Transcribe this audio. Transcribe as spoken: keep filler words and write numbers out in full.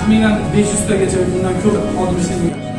taxminan besh yuz tagacha bundan ko'p xodim ishlaydi.